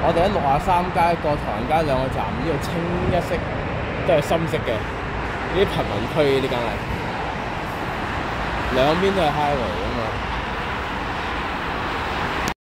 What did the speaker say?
我哋喺63街過唐人街兩個站，呢度清一色都係深色嘅，呢啲貧民區呢間係兩邊都係 highway 啊嘛。